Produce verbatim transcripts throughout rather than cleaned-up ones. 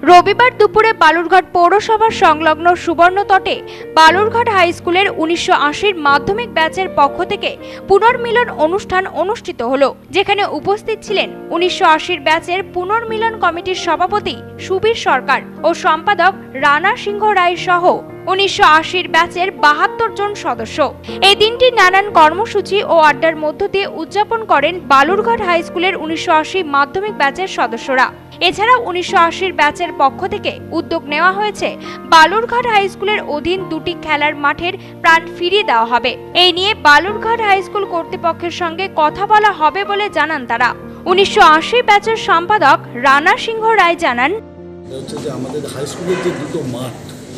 রবিবার দুপুরে বালুরঘাট পৌরসভার সংলগ্ন সুবর্ণতটে বালুরঘাট হাই স্কুলের উনিশশো আশির মাধ্যমিক ব্যাচের পক্ষ থেকে পুনর্মিলন অনুষ্ঠান অনুষ্ঠিত হলো, যেখানে উপস্থিত ছিলেন উনিশশো আশির ব্যাচের পুনর্মিলন কমিটির সভাপতি সুবীর সরকার ও সম্পাদক রানা সিংহ রায় সহ উনিশশো আশির ব্যাচের বাহাত্তর জন সদস্য। এই দিনটি নানান কর্মসূচি ও আড্ডার মধ্য দিয়ে উদযাপন করেন বালুরঘাট হাই স্কুলের উনিশশো আশি মাধ্যমিক ব্যাচের সদস্যরা। এছাড়া উনিশশো আশির ব্যাচের পক্ষ থেকে উদ্যোগ নেওয়া হয়েছে বালুরঘাট হাই স্কুলের অধীন দুটি খেলার মাঠের প্রাণ ফিরিয়ে দেওয়া হবে। এই নিয়ে বালুরঘাট হাই স্কুল কর্তৃপক্ষের সঙ্গে কথা বলা হবে বলে জানান তারা। উনিশশো আশি ব্যাচের সম্পাদক রানা সিংহ রায় জানান, আমাদের হাই স্কুলের যে দুটো মাঠ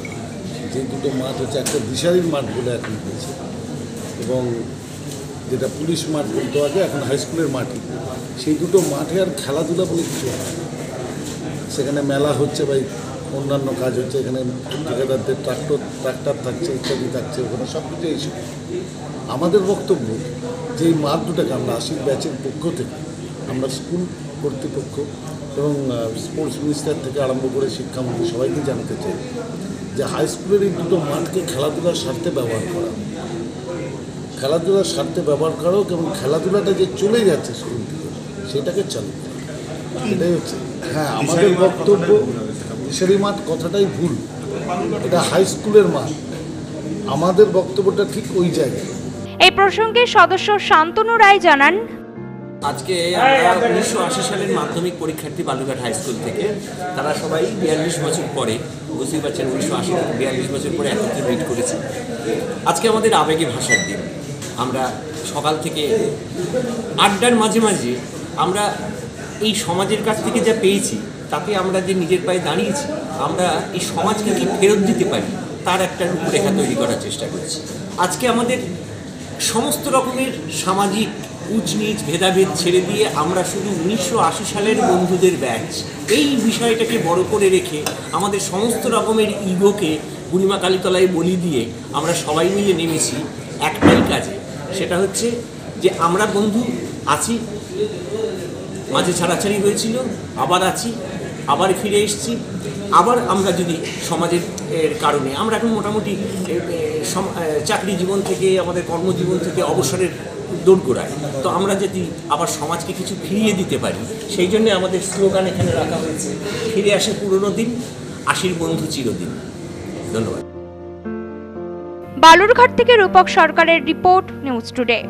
যে দুটো মাঠ হচ্ছে একটা দিশারির মাঠ বলে এখন হয়েছে, এবং যেটা পুলিশ মাঠ বলতে আগে এখন হাই স্কুলের মাঠই, সেই দুটো মাঠে আর খেলাধুলা বলে কিছু হয়। সেখানে মেলা হচ্ছে বা অন্যান্য কাজ হচ্ছে, এখানে ঠিকাদারদের ট্রাক্টর ট্রাক্টর থাকছে ইত্যাদি থাকছে, ওখানে সব কিছু এইসব। আমাদের বক্তব্য যে এই মাঠ দুটাকে আমরা আশি ব্যাচের পক্ষ থেকে আমরা স্কুল কর্তৃপক্ষ এবং স্পোর্টস মিনিস্টার থেকে আরম্ভ করে শিক্ষামন্ত্রী সবাইকে জানাতে চাই যে হাই স্কুলের এই দুটো মাঠকে খেলাধুলার স্বার্থে ব্যবহার করা, খেলাধুলার স্বার্থে ব্যবহার করা হোক, এবং খেলাধুলাটা যে চলে যাচ্ছে স্কুল থেকে সেটাকে চালু করা, এটাই হচ্ছে। হ্যাঁ, আমাদের বক্তব্য দিশারি মাঠ কথাটাই ভুল, এটা হাই স্কুলের মাঠ, আমাদের বক্তব্যটা ঠিক ওই জায়গায়। এই প্রসঙ্গে সদস্য শান্তনু রায় জানান, আজকে আমরা উনিশশো আশি সালের মাধ্যমিক পরীক্ষার্থী বালুরঘাট হাই স্কুল থেকে, তারা সবাই বিয়াল্লিশ বছর পরে, বুঝতেই পারছেন উনিশশো আশি থেকে বিয়াল্লিশ বছর পরে একত্রে মিট করেছি। আজকে আমাদের আবেগে ভাষার দিন। আমরা সকাল থেকে আড্ডার মাঝে মাঝে আমরা এই সমাজের কাছ থেকে যা পেয়েছি, তাতে আমরা যে নিজের পায়ে দাঁড়িয়েছি, আমরা এই সমাজকে কি ফেরত দিতে পারি তার একটা রূপরেখা তৈরি করার চেষ্টা করছি। আজকে আমাদের সমস্ত রকমের সামাজিক উচ্চ নিচ ভেদাভেদ ছেড়ে দিয়ে আমরা শুধু উনিশশো আশি সালের বন্ধুদের ব্যাচ, এই বিষয়টাকে বড় করে রেখে আমাদের সমস্ত রকমের ইগোকে বুড়িমা কালীতলায় বলি দিয়ে আমরা সবাই মিলে নেমেছি একটাই কাজে, সেটা হচ্ছে যে আমরা বন্ধু আছি, মাঝে ছাড়াছাড়ি হয়েছিল, আবার আছি, আবার ফিরে এসেছি। আবার আমরা যদি সমাজের কারণে আমরা এখন মোটামুটি চাকরি জীবন থেকে আমাদের কর্মজীবন থেকে অবসরের দোরগোড়ায়, তো আমরা যদি আবার সমাজকে কিছু ফিরিয়ে দিতে পারি, সেই জন্য আমাদের স্লোগান এখানে রাখা হয়েছে, ফিরে আসে পুরনো দিন, আশির বন্ধু চিরদিন। ধন্যবাদ। বালুরঘাট থেকে রূপক সরকারের রিপোর্ট, নিউজ টুডে।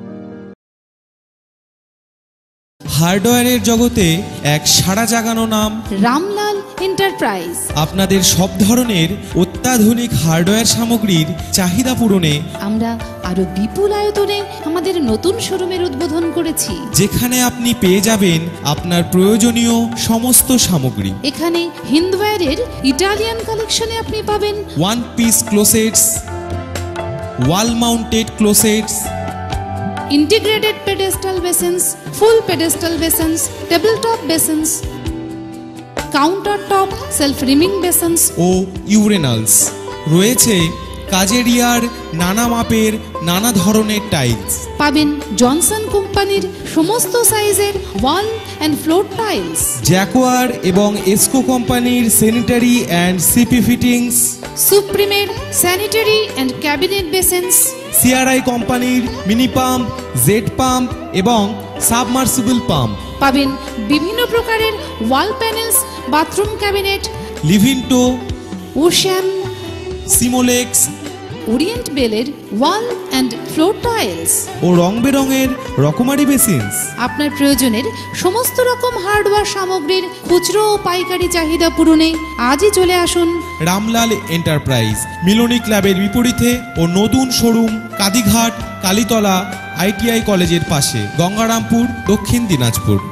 হার্ডওয়্যারের জগতে এক সাড়া জাগানো নাম রামলাল এন্টারপ্রাইজ। আপনাদের সব ধরনের অত্যাধুনিক হার্ডওয়্যার সামগ্রীর চাহিদা পূরণে আমরা আরো বিপুল আয়তনে আমাদের নতুন শোরুমের উদ্বোধন করেছি, যেখানে আপনি পেয়ে যাবেন আপনার প্রয়োজনীয় সমস্ত সামগ্রী। এখানে হিন্দওয়্যারের ইটালিয়ান কালেকশনে আপনি পাবেন one piece closets, wall mounted closets, integrated pedestal basins, full pedestal basins, tabletop basins, countertop self-rimming basins ও ইউরেনালস। রয়েছে কাজের ইয়ার নানা মাপের নানা ধরনের টাইলস। পাবেন জনসন কোম্পানির সমস্ত সাইজের wall and floor tiles, Jaquar এবং এসকো কোম্পানির স্যানিটারি অ্যান্ড সিপি ফিটিংস, সুপ্রিমের sanitary and cabinet basins, CRI কোম্পানির মিনি পাম্প, জেড পাম্প এবং সাবমার্সিবল পাম্প। পাবেন বিভিন্ন প্রকারের wall panels, bathroom cabinet, Livinto, Ocean, Simolex, Orient বেলের ওয়াল অ্যান্ড ফ্লোর টাইলস ও রং বেরঙের রকমারি বেসিনস। আপনার প্রয়োজনের সমস্ত রকম হার্ডওয়্যার সামগ্রীর খুচরো ও পাইকারি চাহিদা পূরণে আজই চলে আসুন রামলাল এন্টারপ্রাইজ, মিলনী ক্লাবের বিপরীতে ও নতুন শোরুম কাদিঘাট কালীতলা আইটিআই কলেজের পাশে, গঙ্গারামপুর, দক্ষিণ দিনাজপুর।